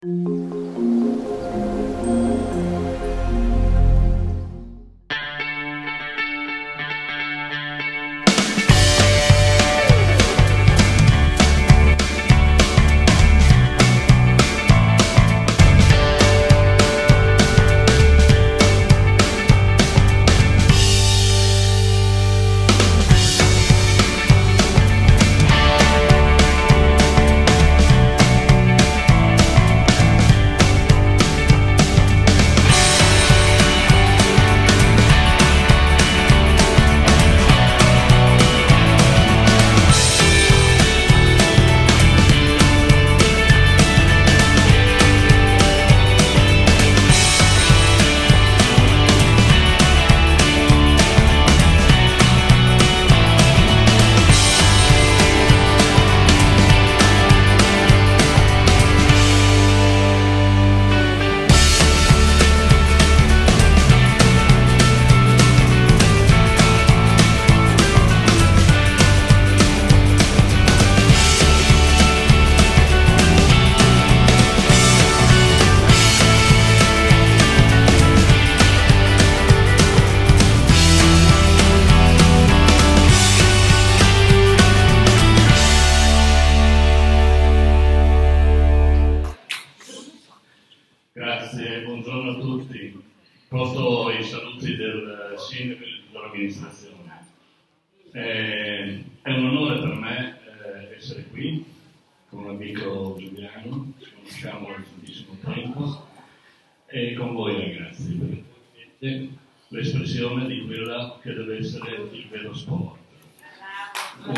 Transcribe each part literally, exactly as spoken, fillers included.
Grazie, buongiorno a tutti. Porto i saluti del sindaco e dell'amministrazione. Eh, è un onore per me eh, essere qui con l'amico Giuliano, ci conosciamo da tantissimo tempo, e con voi ragazzi, perché siete l'espressione di quella che deve essere il vero sport. Un,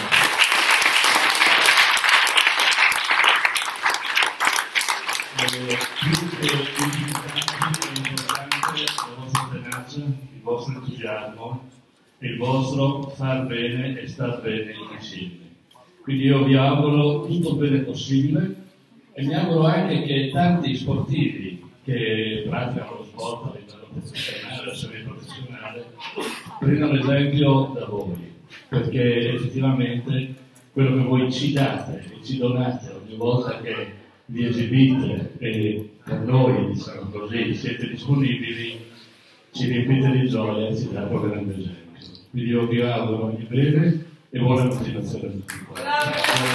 Eh, più che importante è importante la vostra tenacia, il vostro entusiasmo, il vostro far bene e star bene insieme. Quindi io vi auguro tutto il bene possibile e mi auguro anche che tanti sportivi che praticano lo sport a livello professionale o semiprofessionale prendano esempio da voi, perché effettivamente quello che voi ci date e ci donate ogni volta che vi esibite e per noi, diciamo così, siete disponibili, ci riempite di gioia e ci date un grande esempio. Quindi io vi auguro ogni bene e buona continuazione a tutti quanti.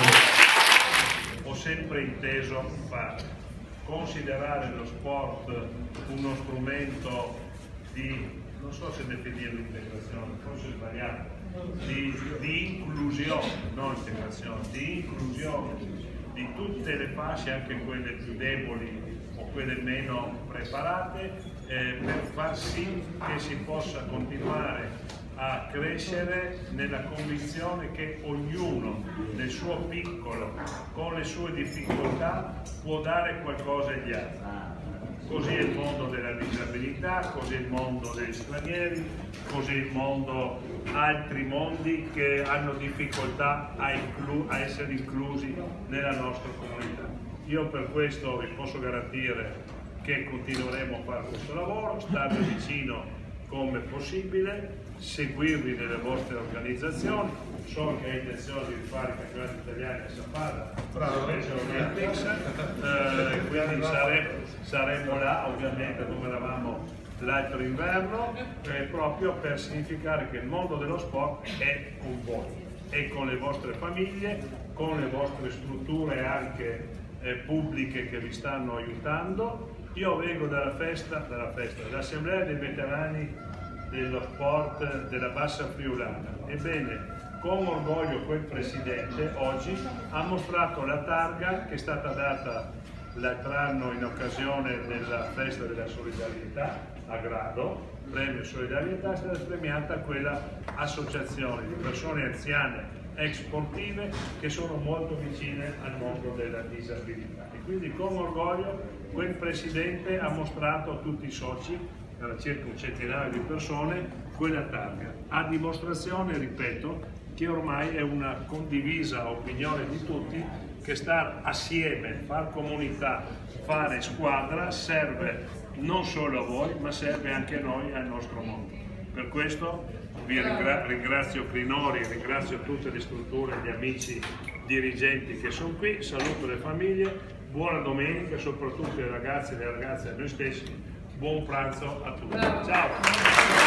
Ho sempre inteso fare, considerare lo sport uno strumento di, non so se definire l'integrazione, forse è sbagliato, di, di inclusione, non integrazione, di inclusione di tutte le fasce, anche quelle più deboli o quelle meno preparate, eh, per far sì che si possa continuare a crescere nella convinzione che ognuno nel suo piccolo, con le sue difficoltà, può dare qualcosa agli altri. Così è il mondo della disabilità, così è il mondo degli stranieri, così è il mondo, altri mondi che hanno difficoltà a, inclu a essere inclusi nella nostra comunità. Io per questo vi posso garantire che continueremo a fare questo lavoro, starvi vicino come possibile, seguirvi nelle vostre organizzazioni. So che hai intenzione di rifare i campionati italiani a Sappada, Special Olympics, eh, quindi saremo, saremo là ovviamente come eravamo l'altro inverno, eh, proprio per significare che il mondo dello sport è con voi, è con le vostre famiglie, con le vostre strutture anche eh, pubbliche che vi stanno aiutando. Io vengo dalla festa, dalla festa, dall'Assemblea dei Veterani dello Sport della Bassa Friulana. Ebbene, con orgoglio quel presidente oggi ha mostrato la targa che è stata data l'altro anno in occasione della festa della solidarietà a Grado, premio solidarietà, è stata premiata quella associazione di persone anziane ex sportive che sono molto vicine al mondo della disabilità. E quindi con orgoglio quel presidente ha mostrato a tutti i soci, era circa un centinaio di persone, quella targa, a dimostrazione, ripeto, che ormai è una condivisa opinione di tutti che star assieme, far comunità, fare squadra serve non solo a voi, ma serve anche a noi e al nostro mondo. Per questo vi ringra ringrazio Crinori, ringrazio tutte le strutture, gli amici dirigenti che sono qui, saluto le famiglie, buona domenica, soprattutto ai ragazzi e alle ragazze e a noi stessi, buon pranzo a tutti. Ciao!